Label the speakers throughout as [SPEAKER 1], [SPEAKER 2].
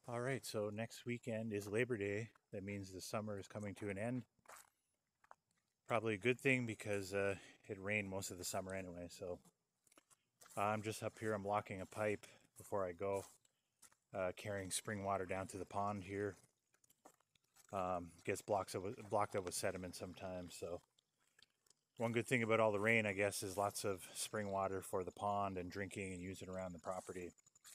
[SPEAKER 1] All right, so next weekend is Labor Day. That means the summer is coming to an end. Probably a good thing because it rained most of the summer anyway. So I'm just up here. I'm blocking a pipe before I go, carrying spring water down to the pond here. Gets blocked up with sediment sometimes. So one good thing about all the rain, I guess, is lots of spring water for the pond and drinking and using around the property.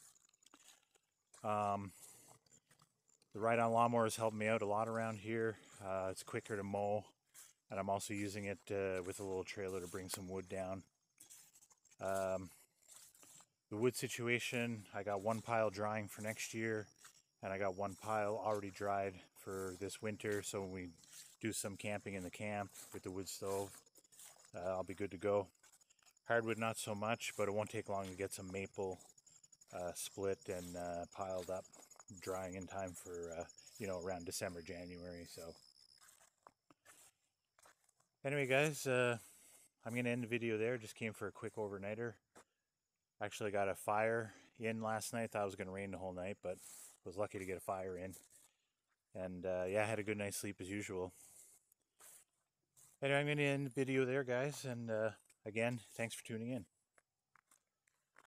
[SPEAKER 1] Um, the ride-on lawnmower has helped me out a lot around here. It's quicker to mow, and I'm also using it with a little trailer to bring some wood down. Um, the wood situation, I got one pile drying for next year, and I got one pile already dried for this winter. So when we do some camping in the camp with the wood stove, I'll be good to go. Hardwood, not so much, but it won't take long to get some maple split and piled up, drying in time for around December, January. So anyway, guys, I'm gonna end the video there. Just came for a quick overnighter. Actually got a fire in last night. Thought it was gonna rain the whole night, but was lucky to get a fire in. And yeah, I had a good night's sleep as usual. Anyway, I'm gonna end the video there, guys. And again, thanks for tuning in.